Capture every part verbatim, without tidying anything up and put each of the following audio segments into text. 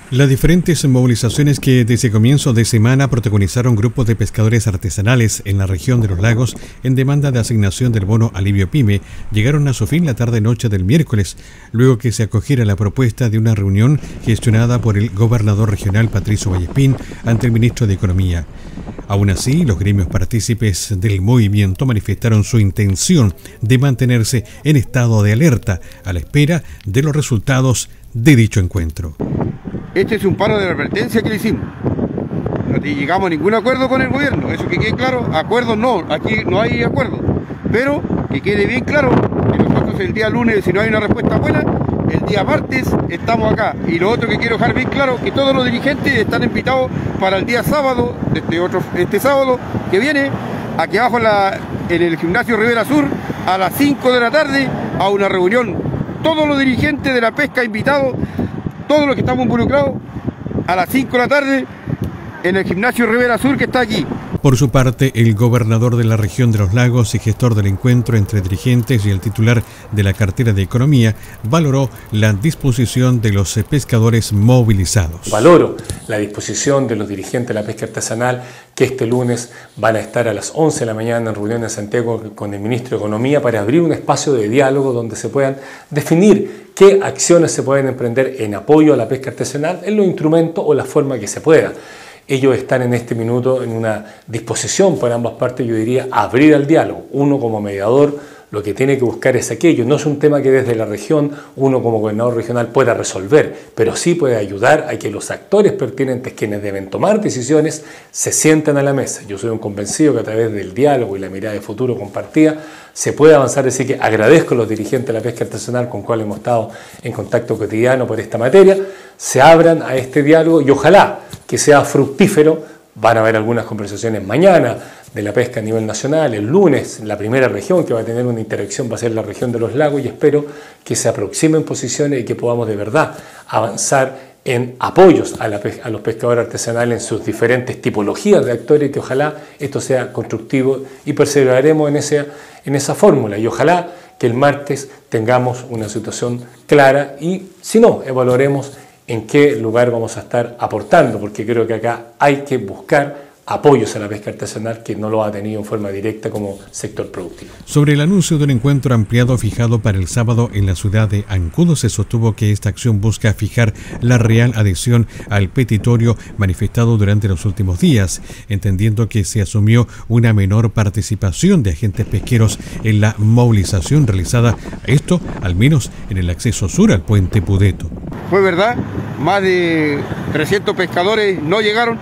Las diferentes movilizaciones que desde comienzo de semana protagonizaron grupos de pescadores artesanales en la región de los lagos en demanda de asignación del bono alivio pyme llegaron a su fin la tarde-noche del miércoles, luego que se acogiera la propuesta de una reunión gestionada por el gobernador regional Patricio Vallespín ante el ministro de Economía. Aún así, los gremios partícipes del movimiento manifestaron su intención de mantenerse en estado de alerta a la espera de los resultados de dicho encuentro. Este es un paro de advertencia que le hicimos. No llegamos a ningún acuerdo con el gobierno, eso que quede claro. Acuerdos no, aquí no hay acuerdo. Pero que quede bien claro que nosotros el día lunes, si no hay una respuesta buena, el día martes estamos acá. Y lo otro que quiero dejar bien claro, que todos los dirigentes están invitados para el día sábado, este, otro, este sábado que viene, aquí abajo en, la, en el gimnasio Rivera Sur, a las cinco de la tarde, a una reunión. Todos los dirigentes de la pesca invitados, todos los que estamos involucrados, a las cinco de la tarde en el gimnasio Rivera Sur que está aquí. Por su parte, el gobernador de la región de los lagos y gestor del encuentro entre dirigentes y el titular de la cartera de Economía valoró la disposición de los pescadores movilizados. Valoro la disposición de los dirigentes de la pesca artesanal que este lunes van a estar a las once de la mañana en reunión en Santiago con el ministro de Economía para abrir un espacio de diálogo donde se puedan definir qué acciones se pueden emprender en apoyo a la pesca artesanal en los instrumentos o la forma que se pueda. Ellos están en este minuto en una disposición por ambas partes, yo diría, abrir al diálogo. Uno como mediador lo que tiene que buscar es aquello. No es un tema que desde la región uno como gobernador regional pueda resolver, pero sí puede ayudar a que los actores pertinentes, quienes deben tomar decisiones, se sienten a la mesa. Yo soy un convencido que a través del diálogo y la mirada de futuro compartida se puede avanzar, así que agradezco a los dirigentes de la pesca artesanal con cuales hemos estado en contacto cotidiano por esta materia, se abran a este diálogo y ojalá que sea fructífero. Van a haber algunas conversaciones mañana de la pesca a nivel nacional, el lunes la primera región que va a tener una interacción va a ser la región de los lagos y espero que se aproximen posiciones y que podamos de verdad avanzar en apoyos a, la, a los pescadores artesanales en sus diferentes tipologías de actores, que ojalá esto sea constructivo y perseveraremos en, ese, en esa fórmula y ojalá que el martes tengamos una situación clara y si no, evaluaremos en qué lugar vamos a estar aportando, porque creo que acá hay que buscar apoyos a la pesca artesanal que no lo ha tenido en forma directa como sector productivo. Sobre el anuncio de un encuentro ampliado fijado para el sábado en la ciudad de Ancud, se sostuvo que esta acción busca fijar la real adhesión al petitorio manifestado durante los últimos días, entendiendo que se asumió una menor participación de agentes pesqueros en la movilización realizada, esto al menos en el acceso sur al puente Pudeto. Fue verdad, más de trescientos pescadores no llegaron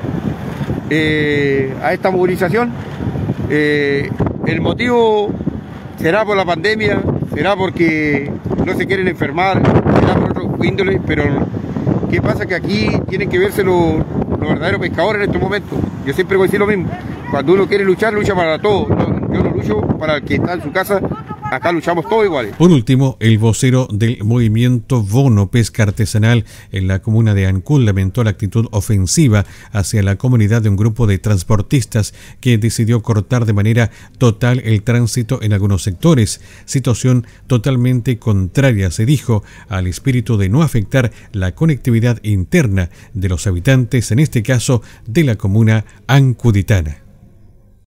eh, a esta movilización. Eh, el motivo será por la pandemia, será porque no se quieren enfermar, será por otro índole, pero ¿qué pasa? Que aquí tienen que verse los, los verdaderos pescadores en estos momentos. Yo siempre voy a decir lo mismo, cuando uno quiere luchar, lucha para todo. Yo, yo no lucho para el que está en su casa. Acá luchamos todos iguales. Por último, el vocero del movimiento Bono Pesca Artesanal en la comuna de Ancud lamentó la actitud ofensiva hacia la comunidad de un grupo de transportistas que decidió cortar de manera total el tránsito en algunos sectores, situación totalmente contraria, se dijo, al espíritu de no afectar la conectividad interna de los habitantes, en este caso de la comuna ancuditana.